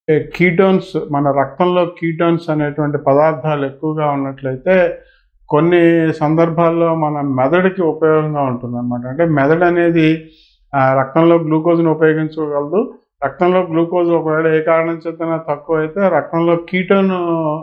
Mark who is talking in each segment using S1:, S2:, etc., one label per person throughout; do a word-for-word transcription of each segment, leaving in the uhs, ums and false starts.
S1: Ketones మన రక్తంలో ketones అనేటువంటి పదార్థాలు ఎక్కువగా ఉన్నట్లయితే కొన్ని సందర్భాల్లో మన మెదడుకి ఉపయోగంగా ఉంటుందన్నమాట. అంటే మెదడు అనేది రక్తంలో గ్లూకోజ్ను ఉపయోగించుకోగలదు. రక్తంలో గ్లూకోజ్ ఒకవేళ ఏ కారణం చేతనా తక్కువ అయితే రక్తంలో కీటోన్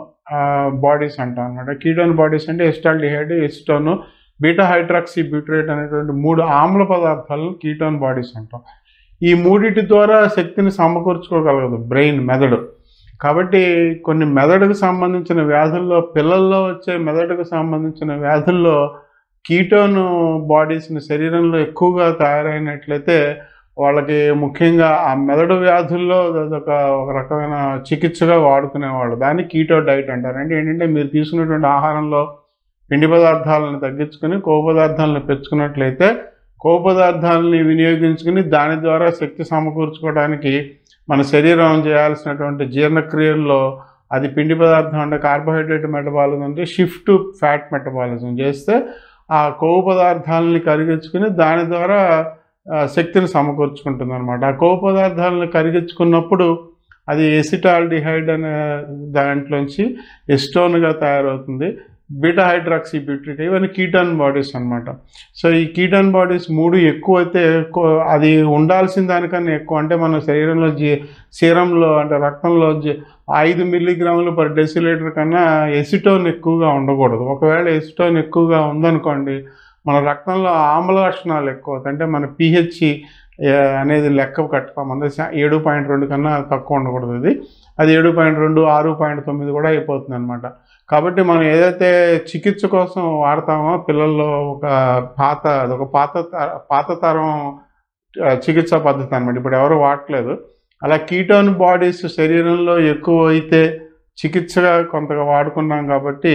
S1: బాడీస్ అంటాం అనమాట. కీటోన్ బాడీస్ అంటే acetaldehyde, acetone, beta hydroxy butyrate అనేటువంటి మూడు ఆమ్ల పదార్థాలను కీటోన్ బాడీస్ అంటాం. ఈ మూడిటి ద్వారా శక్తిని సమకూర్చుకోగలగదు బ్రెయిన్, మెదడు. కాబట్టి కొన్ని మెదడుకు సంబంధించిన వ్యాధుల్లో, పిల్లల్లో వచ్చే మెదడుకు సంబంధించిన వ్యాధుల్లో కీటోన్ బాడీస్ని శరీరంలో ఎక్కువగా తయారైనట్లయితే వాళ్ళకి ముఖ్యంగా ఆ మెదడు వ్యాధుల్లో అదొక ఒక రకమైన చికిత్సగా వాడుకునేవాళ్ళు. దాన్ని కీటో డైట్ అంటారు. అంటే ఏంటంటే మీరు తీసుకున్నటువంటి ఆహారంలో పిండి పదార్థాలను తగ్గించుకొని కొవ్వు పదార్థాలను పెంచుకున్నట్లయితే కొవ్వు పదార్థాలని వినియోగించుకుని దాని ద్వారా శక్తి సమకూర్చుకోవడానికి మన శరీరం చేయాల్సినటువంటి జీర్ణక్రియల్లో అది పిండి పదార్థం అంటే కార్బోహైడ్రేట్ మెటబాలిజం అంటే షిఫ్ట్ టు ఫ్యాట్ మెటబాలిజం చేస్తే ఆ కొవ్వు పదార్థాలని కరిగించుకుని దాని ద్వారా శక్తిని సమకూర్చుకుంటుంది అనమాట. ఆ కొవ్వు పదార్థాలను కరిగించుకున్నప్పుడు అది ఎసిటాల్డిహైడ్ అనే దాంట్లోంచి ఎస్టోన్గా తయారవుతుంది. బీటా హైడ్రాక్సీ బ్యూటరేట్ ఇవన్నీ కీటోన్ బాడీస్ అనమాట. సో ఈ కీటోన్ బాడీస్ మూడు ఎక్కువ అయితే అది ఉండాల్సిన దానికన్నా ఎక్కువ అంటే మన శరీరంలో జీ సీరంలో అంటే రక్తంలో ఐదు మిల్లీగ్రాములు పర్ డెసిలీటర్ కన్నా ఎసిటోన్ ఎక్కువగా ఉండకూడదు. ఒకవేళ ఎసిటోన్ ఎక్కువగా ఉందనుకోండి మన రక్తంలో ఆమ్ల లక్షణాలు ఎక్కువ అవుతాయి. అంటే మన పిహెచ్ అనేది లెక్క కట్టుకోం అంటే ఏడు పాయింట్ రెండు కన్నా తక్కువ ఉండకూడదు. అది అది ఏడు పాయింట్ రెండు ఆరు పాయింట్ తొమ్మిది కూడా అయిపోతుంది అనమాట. కాబట్టి మనం ఏదైతే చికిత్స కోసం వాడతామో పిల్లల్లో ఒక పాత అదొక పాత పాత తరం చికిత్సా పద్ధతి అనమాట. ఇప్పుడు ఎవరు వాడట్లేదు. అలా కీటోన్ బాడీస్ శరీరంలో ఎక్కువ అయితే చికిత్సగా కొంతగా వాడుకున్నాం కాబట్టి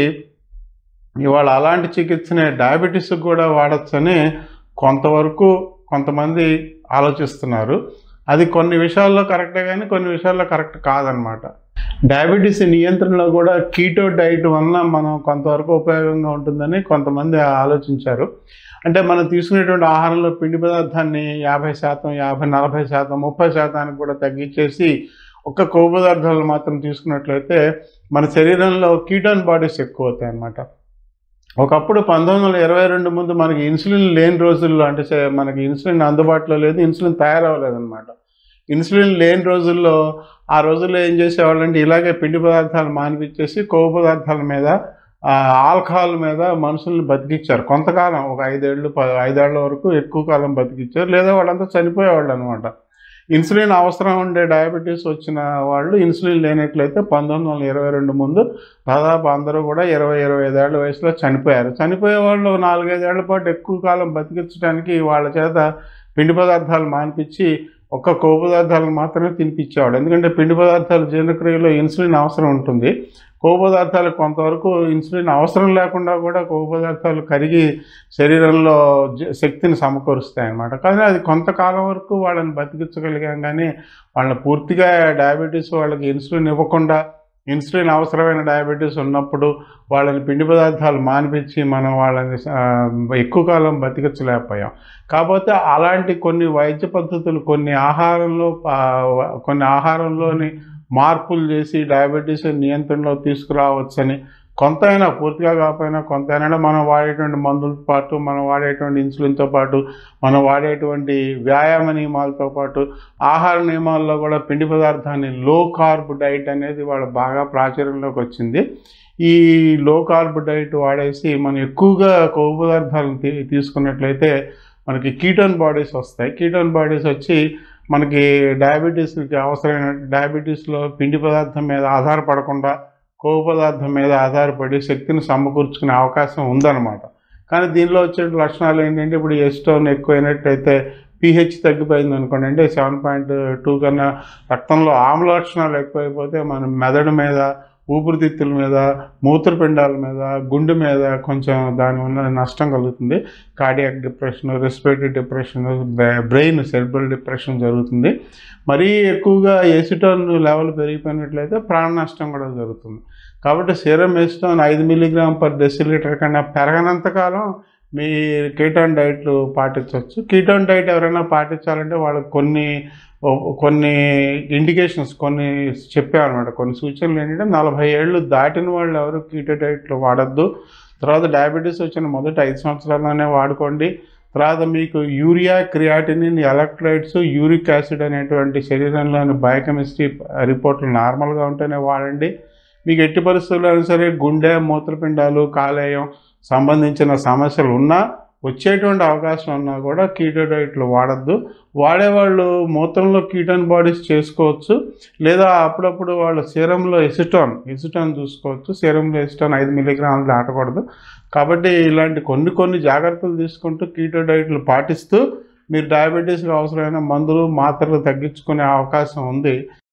S1: ఇవాళ అలాంటి చికిత్సనే డయాబెటీస్కి కూడా వాడచ్చని కొంతవరకు కొంతమంది ఆలోచిస్తున్నారు. అది కొన్ని విషయాల్లో కరెక్టే కానీ కొన్ని విషయాల్లో కరెక్ట్ కాదనమాట. డయాబెటీస్ నియంత్రణలో కూడా కీటో డైట్ వలన మనం కొంతవరకు ఉపయోగంగా ఉంటుందని కొంతమంది ఆలోచించారు. అంటే మనం తీసుకునేటువంటి ఆహారంలో పిండి పదార్థాన్ని యాభై శాతం యాభై నలభై శాతం ముప్పై శాతానికి కూడా తగ్గించేసి ఒక్క కొవ్వు పదార్థాలు మాత్రం తీసుకున్నట్లయితే మన శరీరంలో కీటోన్ బాడీస్ ఎక్కువ అవుతాయి అన్నమాట. ఒకప్పుడు పంతొమ్మిది వందల ఇరవై రెండు ముందు మనకి ఇన్సులిన్ లేని రోజుల్లో అంటే మనకి ఇన్సులిన్ అందుబాటులో లేదు, ఇన్సులిన్ తయారవ్వలేదన్నమాట. ఇన్సులిన్ లేని రోజుల్లో ఆ రోజుల్లో ఏం చేసేవాళ్ళు అంటే ఇలాగే పిండి పదార్థాలు మానిపించేసి కొవ్వు పదార్థాల మీద ఆల్కహాల్ మీద మనుషుల్ని బతికిచ్చారు కొంతకాలం. ఒక ఐదేళ్ళు ఐదేళ్ల వరకు ఎక్కువ కాలం బతికిచ్చారు. లేదా వాళ్ళంతా చనిపోయేవాళ్ళు అనమాట. ఇన్సులిన్ అవసరం ఉండే డయాబెటీస్ వచ్చిన వాళ్ళు ఇన్సులిన్ లేనట్లయితే పంతొమ్మిది వందల ఇరవై రెండు ముందు దాదాపు అందరూ కూడా ఇరవై ఇరవై ఐదేళ్ల వయసులో చనిపోయారు. చనిపోయే వాళ్ళు నాలుగైదేళ్ల పాటు ఎక్కువ కాలం బతికించడానికి వాళ్ళ చేత పిండి పదార్థాలు మానిపించి ఒక్క కొవ్వు పదార్థాలను మాత్రమే తినిపించేవాడు. ఎందుకంటే పిండి పదార్థాలు జీర్ణక్రియలో ఇన్సులిన్ అవసరం ఉంటుంది. కొవ్వు పదార్థాలు కొంతవరకు ఇన్సులిన్ అవసరం లేకుండా కూడా కొవ్వు పదార్థాలు కరిగి శరీరంలో శక్తిని సమకూరుస్తాయి అన్నమాట. కానీ అది కొంతకాలం వరకు వాళ్ళని బతికించగలిగాం. కానీ వాళ్ళని పూర్తిగా డయాబెటీస్ వాళ్ళకి ఇన్సులిన్ ఇవ్వకుండా ఇన్సులిన్ అవసరమైన డయాబెటీస్ ఉన్నప్పుడు వాళ్ళని పిండి పదార్థాలు మానిపించి మనం వాళ్ళని ఎక్కువ కాలం బతికించలేకపోయాం. కాకపోతే అలాంటి కొన్ని వైద్య పద్ధతులు కొన్ని ఆహారంలో కొన్ని ఆహారంలోని మార్పులు చేసి డయాబెటీస్ నియంత్రణలో తీసుకురావచ్చని కొంతైనా పూర్తిగా కాకపోయినా కొంతైనా మనం వాడేటువంటి మందులతో పాటు మనం వాడేటువంటి ఇన్సులిన్తో పాటు మనం వాడేటువంటి వ్యాయామ నియమాలతో పాటు ఆహార నియమాల్లో కూడా పిండి పదార్థాన్ని లో కార్బ్ డైట్ అనేది వాళ్ళ బాగా ప్రాచుర్యంలోకి వచ్చింది. ఈ లో కార్బ్ డైట్ వాడేసి మనం ఎక్కువగా కొవ్వు పదార్థాలను తీ తీసుకున్నట్లయితే మనకి కీటోన్ బాడీస్ వస్తాయి. కీటోన్ బాడీస్ వచ్చి మనకి డయాబెటీస్కి అవసరమైన డయాబెటీస్లో పిండి పదార్థం మీద ఆధారపడకుండా కొవ్వు పదార్థం మీద ఆధారపడి శక్తిని సమకూర్చుకునే అవకాశం ఉందన్నమాట. కానీ దీనిలో వచ్చే లక్షణాలు ఏంటంటే ఇప్పుడు ఎస్టోన్ ఎక్కువైనట్టయితే పిహెచ్ తగ్గిపోయింది అనుకోండి, అంటే సెవెన్ పాయింట్ టూ కన్నా రక్తంలో ఆమ్ల లక్షణాలు ఎక్కువైపోతే మన మెదడు మీద ఊపిరితిత్తుల మీద మూత్రపిండాల మీద గుండె మీద కొంచెం దానివల్ల నష్టం కలుగుతుంది. Cardiac depression, respiratory depression, brain cerebral depression జరుగుతుంది. మరీ ఎక్కువగా ఎసిటోన్ లెవెల్ పెరిగిపోయినట్లయితే ప్రాణ నష్టం కూడా జరుగుతుంది. కాబట్టి సీరం ఎసిటోన్ ఐదు మిల్లీగ్రామ్ పర్ డెసిలీటర్ కన్నా పెరగనంతకాలం మీ కీటోన్ డైట్లు పాటించవచ్చు. కీటోన్ డైట్ ఎవరైనా పాటించాలంటే వాళ్ళకి కొన్ని కొన్ని ఇండికేషన్స్ కొన్ని చెప్పామన్నమాట. కొన్ని సూచనలు ఏంటంటే నలభై ఏళ్ళు దాటిన వాళ్ళు ఎవరు కీటో డైట్లు వాడద్దు. తర్వాత డయాబెటీస్ వచ్చిన మొదటి ఐదు సంవత్సరాల్లోనే వాడుకోండి. తర్వాత మీకు urea, creatinine, electrolytes, uric acid అనేటువంటి శరీరంలోని బయోకెమిస్ట్రీ రిపోర్ట్లు నార్మల్గా ఉంటేనే వాడండి. మీకు ఎట్టి పరిస్థితుల్లో సరే గుండె, మూత్రపిండాలు, కాలేయం సంబంధించిన సమస్యలు ఉన్నా, వచ్చేటువంటి అవకాశం ఉన్నా కూడా కీటో డైట్లు వాడద్దు. వాడేవాళ్ళు మూత్రంలో కీటోన్ బాడీస్ చేసుకోవచ్చు, లేదా అప్పుడప్పుడు వాళ్ళ సీరంలో ఎసిటోన్ ఎసిటోన్ చూసుకోవచ్చు. సీరంలో ఎసిటోన్ ఐదు మిల్లీగ్రాములు దాటకూడదు. కాబట్టి ఇలాంటి కొన్ని కొన్ని జాగ్రత్తలు తీసుకుంటూ కీటో డైట్లు పాటిస్తూ మీరు డయాబెటీస్కి అవసరమైన మందులు, మాత్రలు తగ్గించుకునే అవకాశం ఉంది.